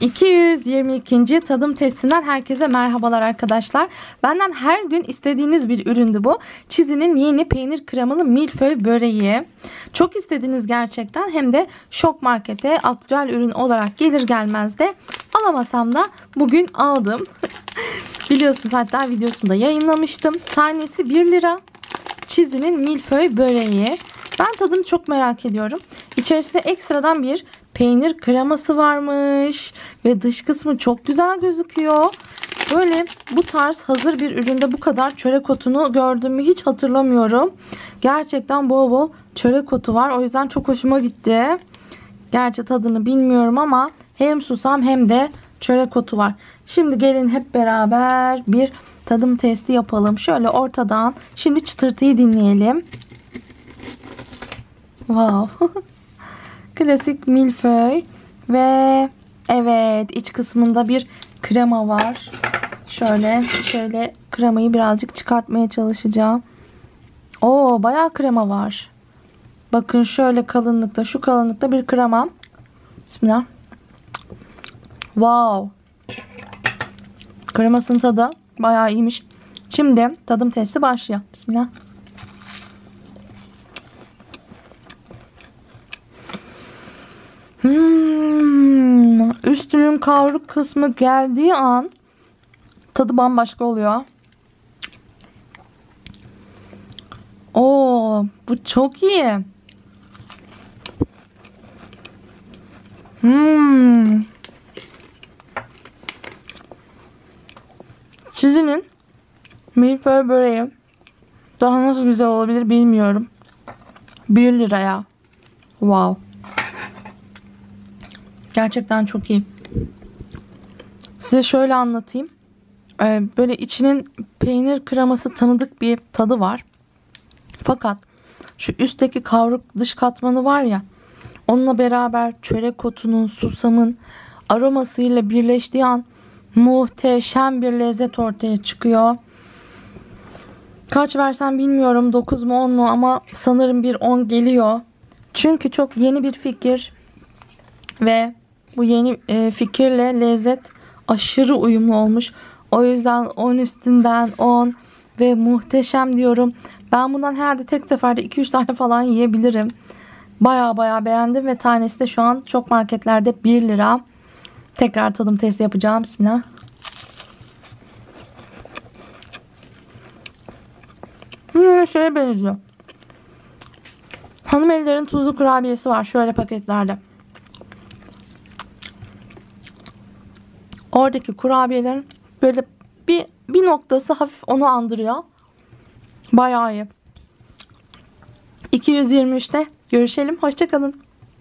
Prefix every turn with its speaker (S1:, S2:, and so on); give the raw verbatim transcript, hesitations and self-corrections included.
S1: iki yüz yirmi ikinci tadım testinden herkese merhabalar arkadaşlar. Benden her gün istediğiniz bir üründü bu. Çizi'nin yeni peynir kremalı milföy böreği. Çok istediniz gerçekten. Hem de Şok Market'e aktüel ürün olarak gelir gelmez de alamasam da bugün aldım. Biliyorsunuz, hatta videosunu da yayınlamıştım. Tanesi bir lira. Çizi'nin milföy böreği. Ben tadını çok merak ediyorum. İçerisinde ekstradan bir peynir kreması varmış. Ve dış kısmı çok güzel gözüküyor. Böyle bu tarz hazır bir üründe bu kadar çörek otunu gördüğümü hiç hatırlamıyorum. Gerçekten bol bol çörek otu var. O yüzden çok hoşuma gitti. Gerçi tadını bilmiyorum ama hem susam hem de çörek otu var. Şimdi gelin hep beraber bir tadım testi yapalım. Şöyle ortadan. Şimdi çıtırtıyı dinleyelim. Wow. Klasik milföy ve evet, iç kısmında bir krema var. Şöyle şöyle kremayı birazcık çıkartmaya çalışacağım. Oo, bayağı krema var. Bakın şöyle kalınlıkta, şu kalınlıkta bir krema. Bismillah. Wow. Kremasının tadı bayağı iyiymiş. Şimdi tadım testi başlıyor. Bismillah. Hmm, üstünün kavruk kısmı geldiği an tadı bambaşka oluyor. Oo, bu çok iyi. Hmm. Çizi'nin milföy böreği daha nasıl güzel olabilir bilmiyorum. bir liraya. Wow. Gerçekten çok iyi. Size şöyle anlatayım. Ee, böyle içinin peynir kreması tanıdık bir tadı var. Fakat şu üstteki kavruk dış katmanı var ya, onunla beraber çörek otunun, susamın aromasıyla birleştiği an muhteşem bir lezzet ortaya çıkıyor. Kaç versem bilmiyorum, dokuz mu on mu, ama sanırım bir on geliyor. Çünkü çok yeni bir fikir ve bu yeni e, fikirle lezzet aşırı uyumlu olmuş. O yüzden on üstünden on ve muhteşem diyorum. Ben bundan herhalde tek seferde iki üç tane falan yiyebilirim. Baya baya beğendim ve tanesi de şu an çok marketlerde bir lira. Tekrar tadım testi yapacağım. Bismillah. Hmm, şeye benziyor. Hanımelilerin tuzlu kurabiyesi var şöyle paketlerde. Oradaki kurabiyelerin böyle bir, bir noktası hafif onu andırıyor. Bayağı iyi. iki yüz yirmi üçte görüşelim. Hoşça kalın.